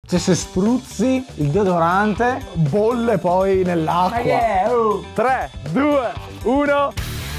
Cioè se spruzzi il deodorante bolle poi nell'acqua. 3, 2, 1.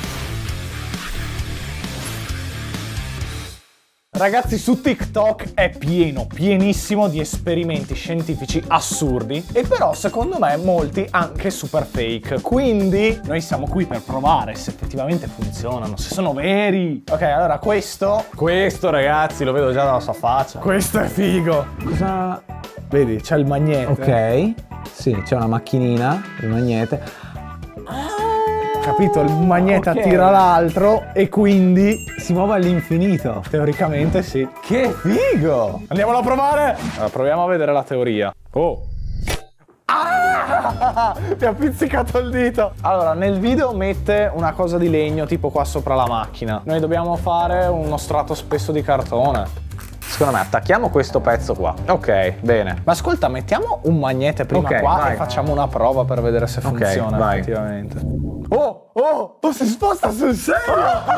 Ragazzi, su TikTok è pienissimo di esperimenti scientifici assurdi e però secondo me molti anche super fake. Quindi noi siamo qui per provare se effettivamente funzionano, se sono veri. Ok, allora questo ragazzi lo vedo già dalla sua faccia. Questo è figo. Cosa? Vedi, c'è il magnete. Ok. Sì, c'è una macchinina, il magnete. Capito? Il magnete Ok. attira l'altro e quindi Si muove all'infinito. teoricamente sì. Che figo! Andiamolo a provare! Allora, proviamo a vedere la teoria. Oh! Ah! Ti ha pizzicato il dito! Allora, nel video mette una cosa di legno tipo qua sopra la macchina. Noi dobbiamo fare uno strato spesso di cartone. Secondo me attacchiamo questo pezzo qua. Ok, bene. Ma ascolta, mettiamo un magnete prima Ok, qua vai. e facciamo una prova per vedere se funziona vai. effettivamente. Oh, si sposta sul serio!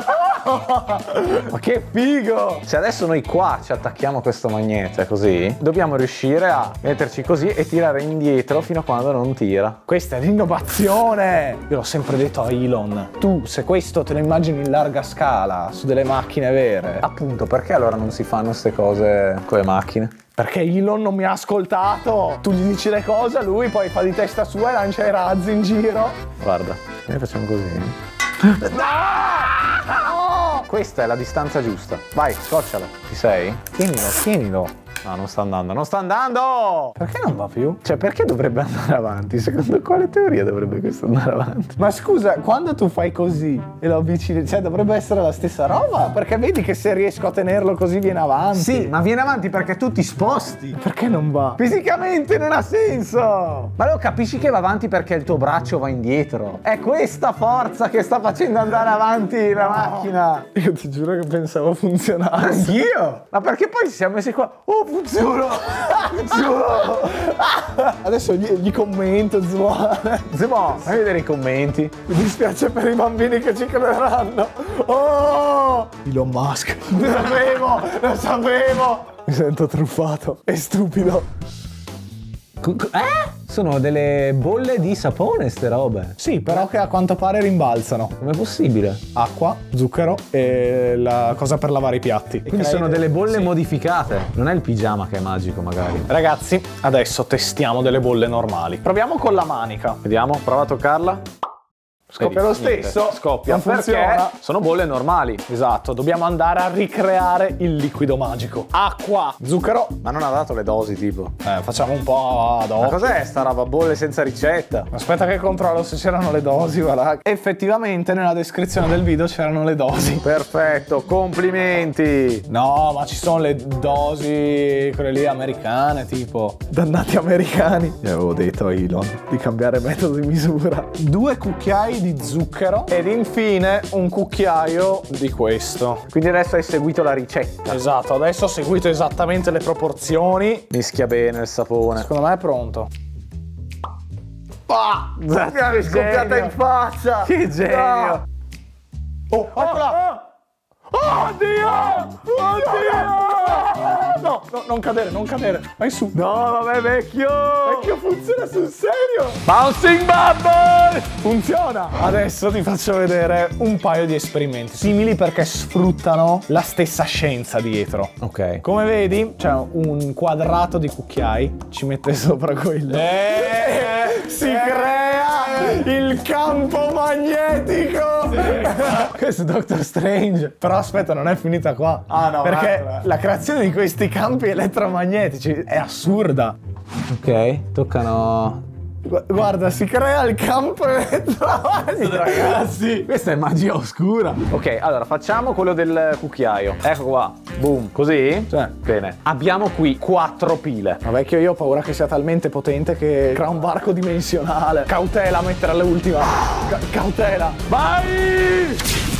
Ma che figo! Se adesso noi qua ci attacchiamo questo magnete così, dobbiamo riuscire a metterci così e tirare indietro fino a quando non tira. Questa è l'innovazione! Io l'ho sempre detto a Elon. Tu, se questo te lo immagini in larga scala, su delle macchine vere. Appunto, perché allora non si fanno queste cose con le macchine? Perché Elon non mi ha ascoltato. Tu gli dici le cose, lui poi fa di testa sua e lancia i razzi in giro. Guarda, noi facciamo così. No! Questa è la distanza giusta. Vai, scoccialo. Ci sei? Tienilo. No, non sta andando, non sta andando! Perché non va più? Cioè, perché dovrebbe andare avanti? Secondo quale teoria dovrebbe questo andare avanti? Ma scusa, quando tu fai così e lo avvicini, cioè dovrebbe essere la stessa roba? Perché vedi che se riesco a tenerlo così viene avanti. Sì, ma viene avanti perché tu ti sposti. Perché non va? Fisicamente non ha senso! Ma lo capisci che va avanti perché il tuo braccio va indietro. È questa forza che sta facendo andare avanti la macchina. Io ti giuro che pensavo funzionasse. Anch'io! Ma perché poi ci siamo messi qua? Oh, funziona! Adesso gli commento, Zemo, fai vedere i commenti. Mi dispiace per i bambini che ci crederanno. Oh! Elon Musk. Lo sapevo! Mi sento truffato e stupido. Sono delle bolle di sapone ste robe. Sì, però che a quanto pare rimbalzano. Com'è possibile? Acqua, zucchero e la cosa per lavare i piatti. Quindi sono delle bolle Sì. modificate. Non è il pigiama che è magico, magari. Ragazzi, adesso testiamo delle bolle normali. Proviamo con la manica. Vediamo, prova a toccarla. Scoppia lo stesso. Scoppia Non perché funziona. sono bolle normali. Esatto, dobbiamo andare a ricreare il liquido magico. Acqua, zucchero. Ma non ha dato le dosi, tipo. Facciamo un po' ad Ma hoc. cos'è sta roba? Bolle senza ricetta? Aspetta che controllo se c'erano le dosi, guarda. Effettivamente nella descrizione del video c'erano le dosi. Perfetto, complimenti. No, ma ci sono le dosi, quelle lì americane, tipo. Dannati americani. Gli avevo detto a Elon di cambiare metodo di misura. 2 cucchiai di zucchero ed infine un cucchiaio di questo. Quindi adesso hai seguito la ricetta. Esatto, adesso ho seguito esattamente le proporzioni. Mischia bene il sapone. Secondo me è pronto. Mi è scoppiata in faccia. Che genio. Oh, eccola! Oddio! No, non cadere, vai su. No, vabbè, vecchio. Vecchio, funziona sul serio! Bouncing Bubble. Funziona! Adesso ti faccio vedere un paio di esperimenti simili perché sfruttano la stessa scienza dietro. Ok. Come vedi, c'è un quadrato di cucchiai, ci mette sopra quello. Si crea il campo magnetico! Questo è Doctor Strange. Però aspetta, non è finita qua. Ah, no, perché guarda. la creazione di questi campi elettromagnetici è assurda. Ok, toccano. Guarda, si crea il campo elettromagnetico, ragazzi. Questa è magia oscura. Ok, allora facciamo quello del cucchiaio. Ecco qua. Boom. Così? Cioè. Bene. Abbiamo qui 4 pile. Ma vecchio, io ho paura che sia talmente potente che crea un varco dimensionale. Cautela a mettere all'ultima. Cautela. Vai!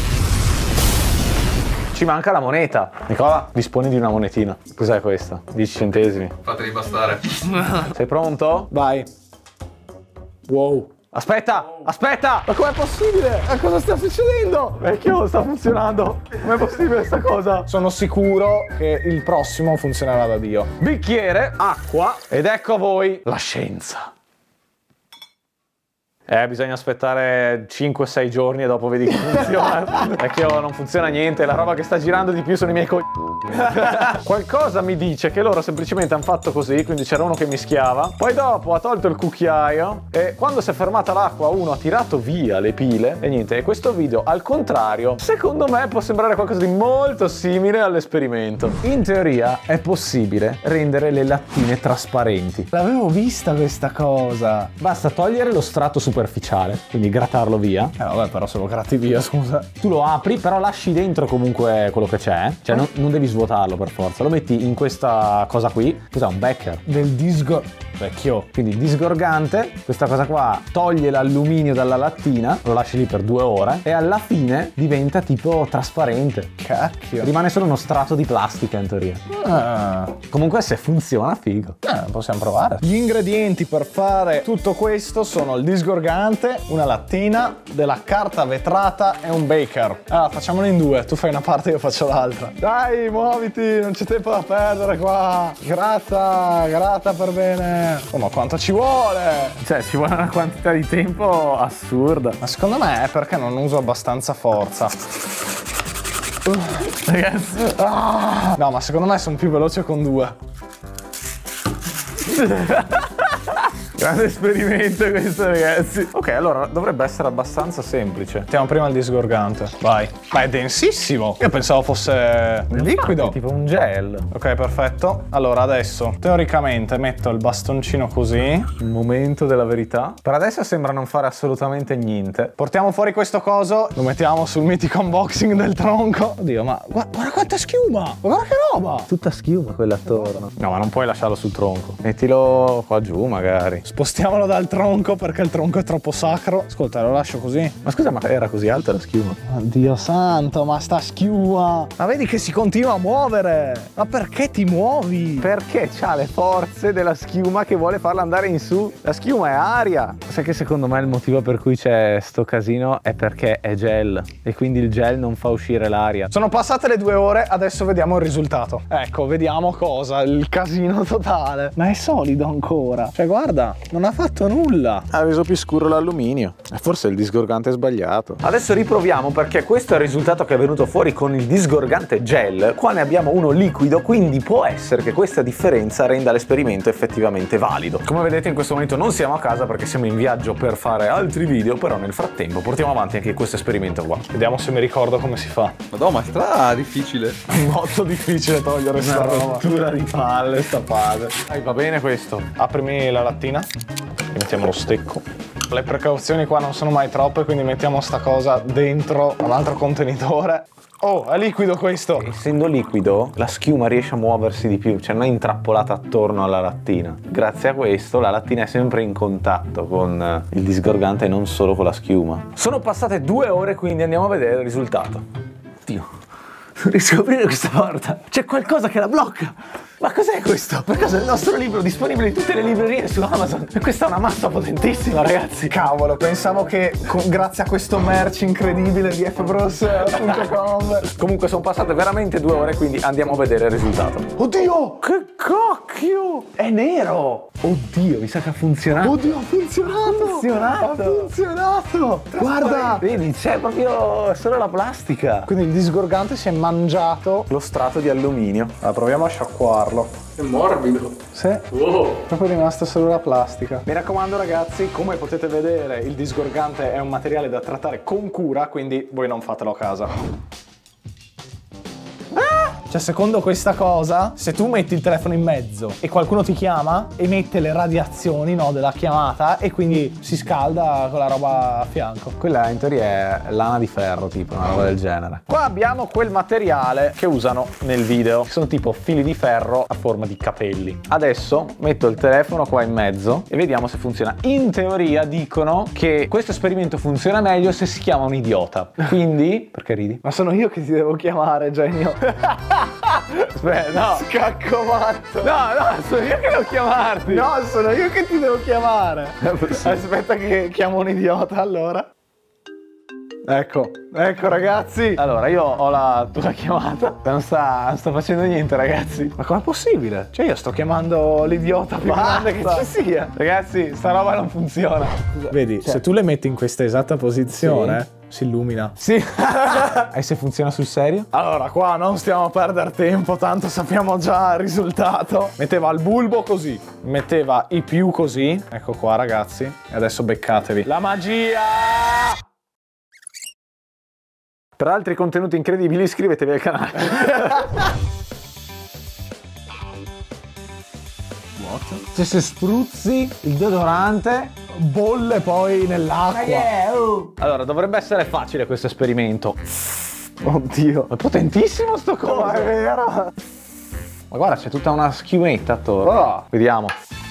Ci manca la moneta. Nicola, disponi di una monetina. Cos'è questa? 10 centesimi. Fateli bastare. Sei pronto? Vai. Wow. Aspetta, aspetta! Ma com'è possibile? Ma cosa sta succedendo? Vecchio, sta funzionando. Com'è possibile sta cosa? Sono sicuro che il prossimo funzionerà da Dio. Bicchiere, acqua ed ecco a voi la scienza. Bisogna aspettare 5-6 giorni e dopo vedi che funziona. Vecchio, non funziona niente, la roba che sta girando di più sono i miei Qualcosa mi dice che loro semplicemente hanno fatto così, quindi c'era uno che mischiava, poi dopo ha tolto il cucchiaio e quando si è fermata l'acqua uno ha tirato via le pile e niente. E questo video, al contrario, secondo me può sembrare qualcosa di molto simile all'esperimento. In teoria è possibile rendere le lattine trasparenti. L'avevo vista questa cosa. Basta togliere lo strato superficiale, quindi grattarlo via. Vabbè, però se lo gratti via, scusa. Tu lo apri, però lasci dentro comunque quello che c'è. Cioè non devi svuotarlo per forza. Lo metti in questa cosa qui. Cos'è? Un becker? Vecchio. Quindi disgorgante. Questa cosa qua toglie l'alluminio dalla lattina. Lo lasci lì per 2 ore. E alla fine diventa tipo trasparente. Cacchio. Rimane solo uno strato di plastica in teoria. Comunque se funziona, figo. Possiamo provare. Gli ingredienti per fare tutto questo sono il disgorgante, una lattina, della carta vetrata e un beker. Allora, facciamolo in 2. Tu fai una parte e io faccio l'altra. Dai, muoviti, non c'è tempo da perdere qua. Gratta per bene. Oh, ma quanto ci vuole? Cioè, ci vuole una quantità di tempo assurda. Ma secondo me è perché non uso abbastanza forza. Ragazzi. No, ma secondo me sono più veloce con 2. Grande esperimento questo, ragazzi. Ok, allora dovrebbe essere abbastanza semplice. Mettiamo prima il disgorgante. Vai. Ma è densissimo. Io pensavo fosse liquido. È tipo un gel. Ok, perfetto. Allora adesso, teoricamente, metto il bastoncino così. Il momento della verità. Per adesso sembra non fare assolutamente niente. Portiamo fuori questo coso. Lo mettiamo sul mitico unboxing del tronco. Oddio, ma guarda quanta schiuma. Guarda che roba. Tutta schiuma quella attorno. No, ma non puoi lasciarlo sul tronco. Mettilo qua giù, magari. Spostiamolo dal tronco perché il tronco è troppo sacro. Ascolta, lo lascio così. Ma scusa, ma era così alta la schiuma? Dio santo, ma sta schiuma. Ma vedi che si continua a muovere. Ma perché ti muovi? Perché c'ha le forze della schiuma che vuole farla andare in su. La schiuma è aria. Sai che secondo me il motivo per cui c'è sto casino è perché è gel e quindi il gel non fa uscire l'aria. Sono passate le 2 ore, adesso vediamo il risultato. Ecco, vediamo cosa, il casino totale. Ma è solido ancora. Cioè, guarda. Non ha fatto nulla. Ha reso più scuro l'alluminio. E forse il disgorgante è sbagliato. Adesso riproviamo perché questo è il risultato che è venuto fuori con il disgorgante gel. Qua ne abbiamo uno liquido, quindi può essere che questa differenza renda l'esperimento effettivamente valido. Come vedete in questo momento non siamo a casa perché siamo in viaggio per fare altri video, però nel frattempo portiamo avanti anche questo esperimento qua. Vediamo se mi ricordo come si fa. Madonna, ma è stra difficile. Molto difficile togliere sta rottura di palle, sta fase. Va bene questo. Aprimi la lattina. E mettiamo lo stecco. Le precauzioni qua non sono mai troppe, quindi mettiamo sta cosa dentro un altro contenitore. Oh, è liquido questo! Essendo liquido, la schiuma riesce a muoversi di più, cioè non è intrappolata attorno alla lattina. Grazie a questo la lattina è sempre in contatto con il disgorgante e non solo con la schiuma. Sono passate 2 ore, quindi andiamo a vedere il risultato. Dio, non riesco a aprire questa porta. C'è qualcosa che la blocca. Ma cos'è questo? Per caso è il nostro libro disponibile in tutte le librerie su Amazon? E questa è una massa potentissima, ragazzi. Cavolo, pensavo che grazie a questo merch incredibile di fbros.com. Comunque sono passate veramente 2 ore, quindi andiamo a vedere il risultato. Oddio! Che cacchio! È nero! Oddio, mi sa che ha funzionato. Oddio, ha funzionato! Ha funzionato! Guarda! Vedi, c'è proprio solo la plastica. Quindi il disgorgante si è mangiato lo strato di alluminio. Allora, proviamo a sciacquarlo. È morbido. Sì. Wow. Proprio rimasta solo la plastica. Mi raccomando ragazzi, come potete vedere il disgorgante è un materiale da trattare con cura, quindi voi non fatelo a casa. Cioè, secondo questa cosa, se tu metti il telefono in mezzo e qualcuno ti chiama, emette le radiazioni, no, della chiamata e quindi si scalda con la roba a fianco. Quella in teoria è lana di ferro, tipo, una roba del genere. Qua abbiamo quel materiale che usano nel video, che sono tipo fili di ferro a forma di capelli. Adesso metto il telefono qua in mezzo e vediamo se funziona. In teoria dicono che questo esperimento funziona meglio se si chiama un idiota. Quindi, perché ridi? Ma sono io che ti devo chiamare, genio. Aspetta, no. Scacco matto. No, sono io che devo chiamarti. No, sono io che ti devo chiamare. Aspetta che chiamo un idiota allora. Ecco ragazzi. Allora, io ho la tua chiamata. Non sta facendo niente, ragazzi. Ma com'è possibile? Cioè io sto chiamando l'idiota più grande che ci sia. Ragazzi, sta roba non funziona. Vedi, se tu le metti in questa esatta posizione, si illumina. Sì. E se funziona sul serio? Allora, qua non stiamo a perdere tempo, tanto sappiamo già il risultato. Metteva il bulbo così, metteva i più così. Ecco qua, ragazzi. E adesso beccatevi. La magia! Per altri contenuti incredibili iscrivetevi al canale. Cioè, se spruzzi il deodorante, Bolle poi nell'acqua. Allora, dovrebbe essere facile questo esperimento. Oddio. È potentissimo sto coso. Ma è vero. Ma guarda, c'è tutta una schiumetta attorno. Oh. Vediamo.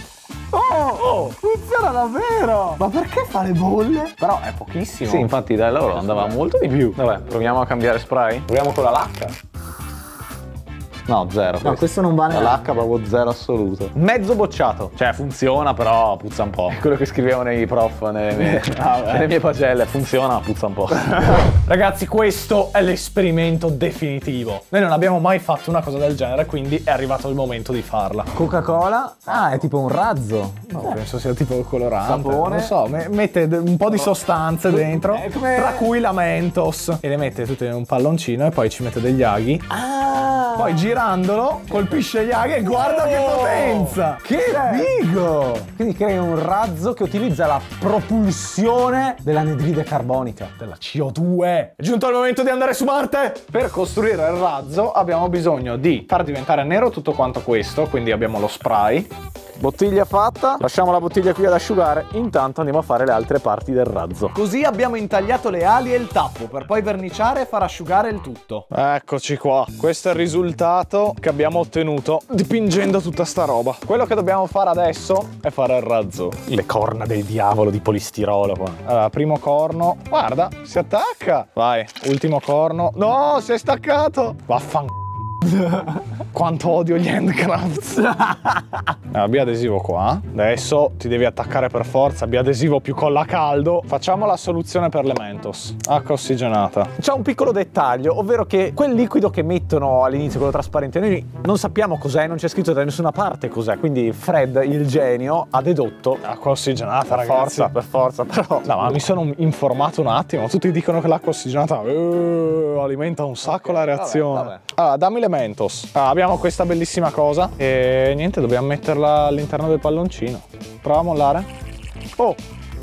Funziona davvero. Ma perché fa le bolle? Però è pochissimo. Sì, infatti da loro andava molto di più. Vabbè, proviamo a cambiare spray. Proviamo con la lacca. No, zero. no, questo non vale. La lacca proprio zero assoluto. Mezzo bocciato. Cioè funziona, però puzza un po'. È quello che scrivevo nei prof, nelle mie pagelle. Funziona, puzza un po'. Ragazzi, questo è l'esperimento definitivo. Noi non abbiamo mai fatto una cosa del genere, quindi è arrivato il momento di farla. Coca-Cola? Ah, è tipo un razzo. No, penso sia tipo colorante. Sapone. Non so, mette un po' di sostanze dentro, come- tra cui la Mentos. E le mette tutte in un palloncino e poi ci mette degli aghi. Poi girandolo colpisce gli aghi e guarda che potenza! Che figo! Quindi crei un razzo che utilizza la propulsione dell'anidride carbonica. Della CO2. È giunto il momento di andare su Marte! Per costruire il razzo abbiamo bisogno di far diventare nero tutto quanto questo, quindi abbiamo lo spray. Bottiglia fatta. Lasciamo la bottiglia qui ad asciugare. Intanto andiamo a fare le altre parti del razzo. Così abbiamo intagliato le ali e il tappo per poi verniciare e far asciugare il tutto. Eccoci qua. Questo è il risultato che abbiamo ottenuto dipingendo tutta sta roba. Quello che dobbiamo fare adesso è fare il razzo. Le corna del diavolo di polistirolo qua. Allora, primo corno. Guarda, si attacca. Vai, ultimo corno. No, si è staccato. Vaffanculo. Quanto odio gli handcrafts. Biadesivo qua. Adesso ti devi attaccare per forza. Biadesivo più colla a caldo. Facciamo la soluzione per le Mentos. Acqua ossigenata. C'è un piccolo dettaglio, ovvero che quel liquido che mettono all'inizio, quello trasparente, noi non sappiamo cos'è, non c'è scritto da nessuna parte cos'è. Quindi Fred, il genio, ha dedotto Acqua ossigenata, ragazzi. per forza, però. No, ma mi sono informato un attimo. Tutti dicono che l'acqua ossigenata alimenta un sacco la reazione. vabbè. Allora, dammi le Mentos. Abbiamo questa bellissima cosa. E niente, dobbiamo metterla all'interno del palloncino. Prova a mollare. Oh!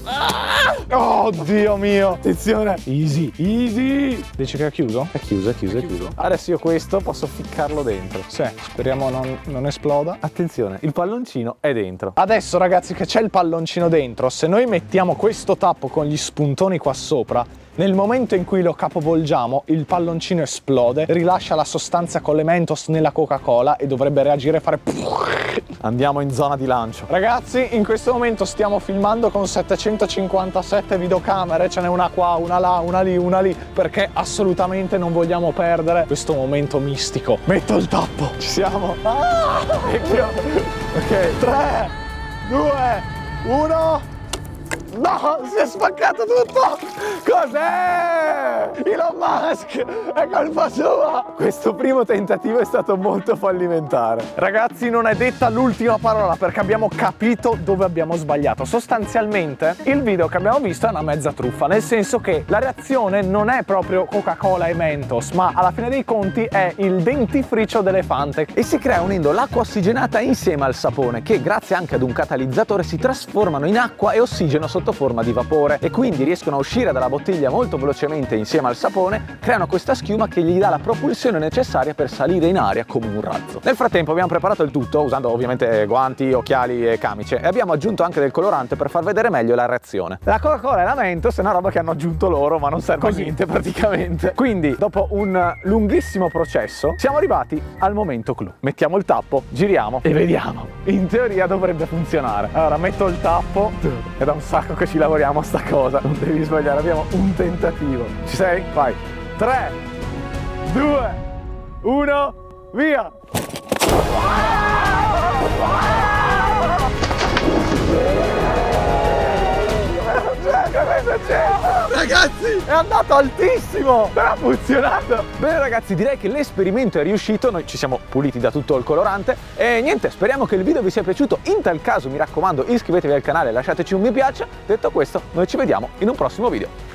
Oh, Dio mio! Attenzione! Easy, easy! Dici che è chiuso? È chiuso. Adesso io questo posso ficcarlo dentro. Sì, speriamo non esploda. Attenzione, il palloncino è dentro. Adesso, ragazzi, che c'è il palloncino dentro, se noi mettiamo questo tappo con gli spuntoni qua sopra, nel momento in cui lo capovolgiamo, il palloncino esplode, rilascia la sostanza con le Mentos nella Coca-Cola e dovrebbe reagire e fare... Andiamo in zona di lancio. Ragazzi, in questo momento stiamo filmando con 757 videocamere, ce n'è una qua, una là, una lì, perché assolutamente non vogliamo perdere questo momento mistico. Metto il tappo, ci siamo? Ok, 3, 2, 1... No, si è spaccato tutto! Cos'è? Elon Musk! È colpa sua! Questo primo tentativo è stato molto fallimentare. Ragazzi, non è detta l'ultima parola perché abbiamo capito dove abbiamo sbagliato. Sostanzialmente il video che abbiamo visto è una mezza truffa, nel senso che la reazione non è proprio Coca-Cola e Mentos, ma alla fine dei conti è il dentifricio d'elefante. E si crea unendo l'acqua ossigenata insieme al sapone, che grazie anche ad un catalizzatore si trasformano in acqua e ossigeno sotto forma di vapore, e quindi riescono a uscire dalla bottiglia molto velocemente insieme al sapone, creano questa schiuma che gli dà la propulsione necessaria per salire in aria come un razzo. Nel frattempo abbiamo preparato il tutto usando ovviamente guanti, occhiali e camicie, e abbiamo aggiunto anche del colorante per far vedere meglio la reazione. La Coca-Cola e la Mentos è una roba che hanno aggiunto loro, ma non serve a niente praticamente. Quindi dopo un lunghissimo processo siamo arrivati al momento clou. Mettiamo il tappo, giriamo e vediamo. In teoria dovrebbe funzionare. Allora metto il tappo, è da un sacco che ci lavoriamo a sta cosa, non devi sbagliare, abbiamo un tentativo. Ci sei? Vai. 3, 2, 1, via! Ragazzi! È andato altissimo, però ha funzionato. Bene ragazzi, direi che l'esperimento è riuscito, noi ci siamo puliti da tutto il colorante e niente, speriamo che il video vi sia piaciuto. In tal caso mi raccomando iscrivetevi al canale e lasciateci un mi piace. Detto questo, noi ci vediamo in un prossimo video.